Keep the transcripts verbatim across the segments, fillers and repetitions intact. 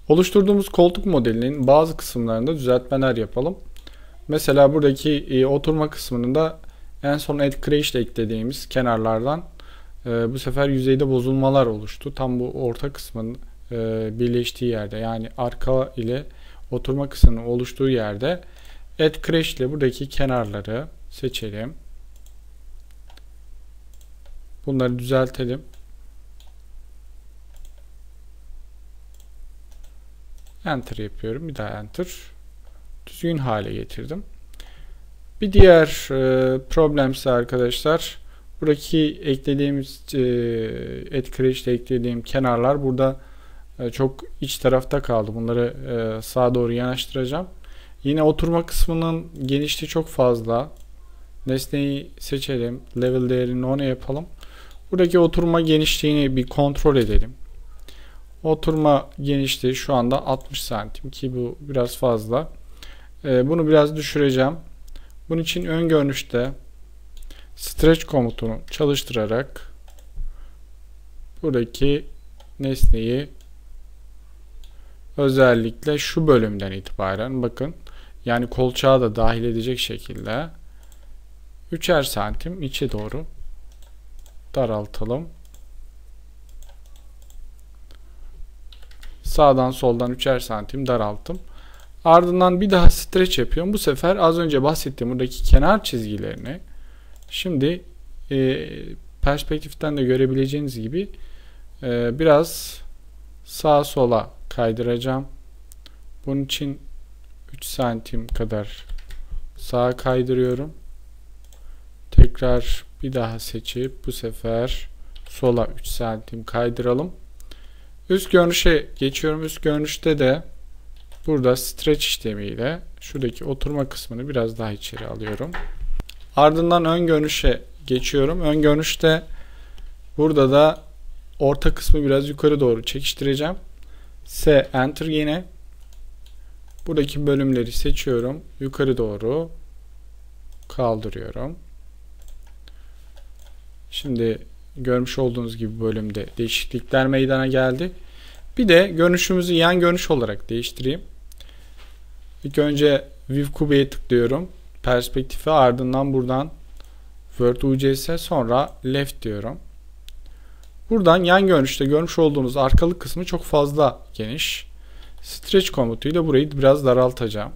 Oluşturduğumuz koltuk modelinin bazı kısımlarında düzeltmeler yapalım. Mesela buradaki e, oturma kısmında en son Add Crash ile eklediğimiz kenarlardan e, bu sefer yüzeyde bozulmalar oluştu. Tam bu orta kısmın e, birleştiği yerde, yani arka ile oturma kısmının oluştuğu yerde Add Crash ile buradaki kenarları seçelim. Bunları düzeltelim. Enter yapıyorum. Bir daha Enter. Düzgün hale getirdim. Bir diğer e, problem ise arkadaşlar, buradaki eklediğimiz e, Add Crash ile eklediğim kenarlar burada e, çok iç tarafta kaldı. Bunları e, sağa doğru yanaştıracağım. Yine oturma kısmının genişliği çok fazla. Nesneyi seçelim. Level değerini ona yapalım. Buradaki oturma genişliğini bir kontrol edelim. Oturma genişliği şu anda altmış santim ki bu biraz fazla. Ee, bunu biraz düşüreceğim. Bunun için ön görünüşte stretch komutunu çalıştırarak buradaki nesneyi özellikle şu bölümden itibaren, bakın, yani kolçağı da dahil edecek şekilde üçer santim içe doğru daraltalım. Sağdan soldan üçer santim daralttım. Ardından bir daha stretch yapıyorum. Bu sefer az önce bahsettiğim buradaki kenar çizgilerini şimdi e, perspektiften de görebileceğiniz gibi e, biraz sağa sola kaydıracağım. Bunun için üç santim kadar sağa kaydırıyorum. Tekrar bir daha seçip bu sefer sola üç santim kaydıralım. Üst görünüşe geçiyorum. Üst görünüşte de burada stretch işlemiyle şuradaki oturma kısmını biraz daha içeri alıyorum. Ardından ön görünüşe geçiyorum. Ön görünüşte burada da orta kısmı biraz yukarı doğru çekiştireceğim. S Enter yine. Buradaki bölümleri seçiyorum. Yukarı doğru kaldırıyorum. Şimdi görmüş olduğunuz gibi bölümde değişiklikler meydana geldi. Bir de görünüşümüzü yan görünüş olarak değiştireyim. İlk önce View Cube'ye tıklıyorum. Perspektife, ardından buradan Word U C S, sonra Left diyorum. Buradan yan görünüşte görmüş olduğunuz arkalık kısmı çok fazla geniş. Stretch komutuyla burayı biraz daraltacağım.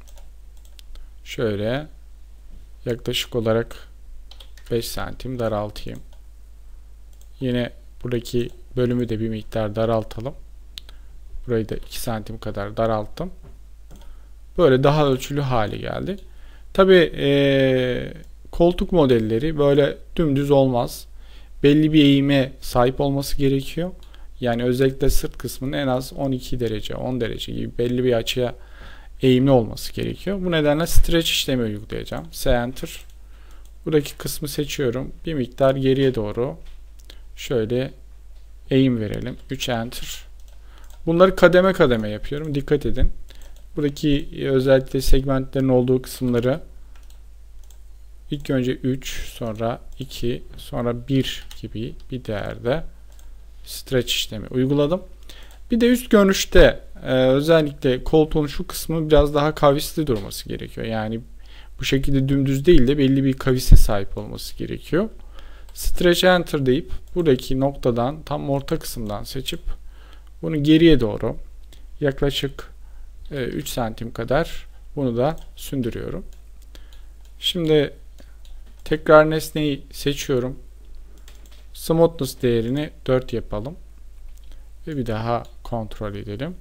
Şöyle yaklaşık olarak beş santim daraltayım. Yine buradaki bölümü de bir miktar daraltalım. Burayı da iki santim kadar daralttım. Böyle daha ölçülü hale geldi. Tabi ee, koltuk modelleri böyle dümdüz olmaz. Belli bir eğime sahip olması gerekiyor. Yani özellikle sırt kısmının en az on iki derece, on derece gibi belli bir açıya eğimli olması gerekiyor. Bu nedenle stretch işlemi uygulayacağım. S Enter. Buradaki kısmı seçiyorum. Bir miktar geriye doğru şöyle eğim verelim. üç Enter. Bunları kademe kademe yapıyorum. Dikkat edin. Buradaki özellikle segmentlerin olduğu kısımları ilk önce üç, sonra iki, sonra bir gibi bir değerde stretch işlemi uyguladım. Bir de üst görünüşte e, özellikle koltuğun şu kısmı biraz daha kavisli durması gerekiyor. Yani bu şekilde dümdüz değil de belli bir kavise sahip olması gerekiyor. Stretch Enter deyip buradaki noktadan tam orta kısımdan seçip bunu geriye doğru yaklaşık e, üç santim kadar bunu da sündürüyorum. Şimdi tekrar nesneyi seçiyorum. Smoothness değerini dört yapalım. Ve bir daha kontrol edelim.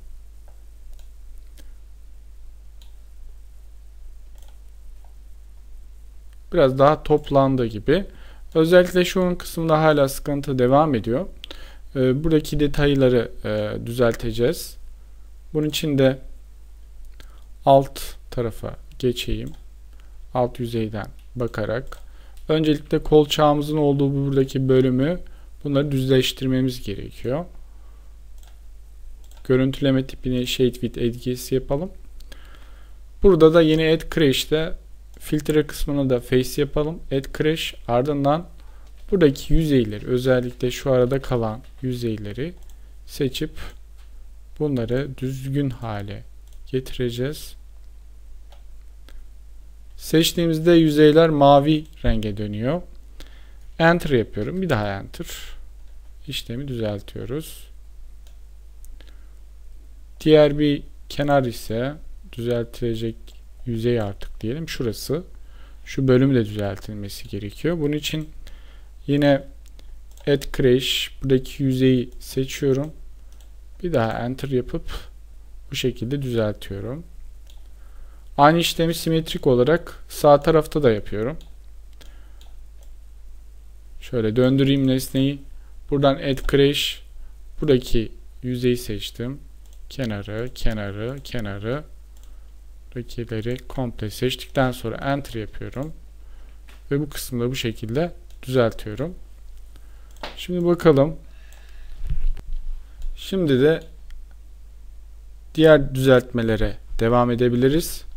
Biraz daha toplandı gibi. Özellikle şu kısımda hala sıkıntı devam ediyor. Ee, buradaki detayları e, düzelteceğiz. Bunun için de alt tarafa geçeyim. Alt yüzeyden bakarak. Öncelikle kolçağımızın olduğu buradaki bölümü, bunları düzleştirmemiz gerekiyor. Görüntüleme tipini Shade With etkisi yapalım. Burada da yine Add Crash'te filtre kısmına da Face yapalım. Add Crash, ardından buradaki yüzeyleri, özellikle şu arada kalan yüzeyleri seçip bunları düzgün hale getireceğiz. Seçtiğimizde yüzeyler mavi renge dönüyor. Enter yapıyorum. Bir daha Enter. İşlemi düzeltiyoruz. Diğer bir kenar ise düzeltilecek yüzey artık diyelim. Şurası. Şu bölüm de düzeltilmesi gerekiyor. Bunun için yine Add Crash, buradaki yüzeyi seçiyorum. Bir daha Enter yapıp bu şekilde düzeltiyorum. Aynı işlemi simetrik olarak sağ tarafta da yapıyorum. Şöyle döndüreyim nesneyi. Buradan Add Crash, buradaki yüzeyi seçtim. Kenarı, kenarı, kenarı. Buradakileri komple seçtikten sonra Enter yapıyorum. Ve bu kısmı da bu şekilde düzeltiyorum. Şimdi bakalım. Şimdi de diğer düzeltmelere devam edebiliriz.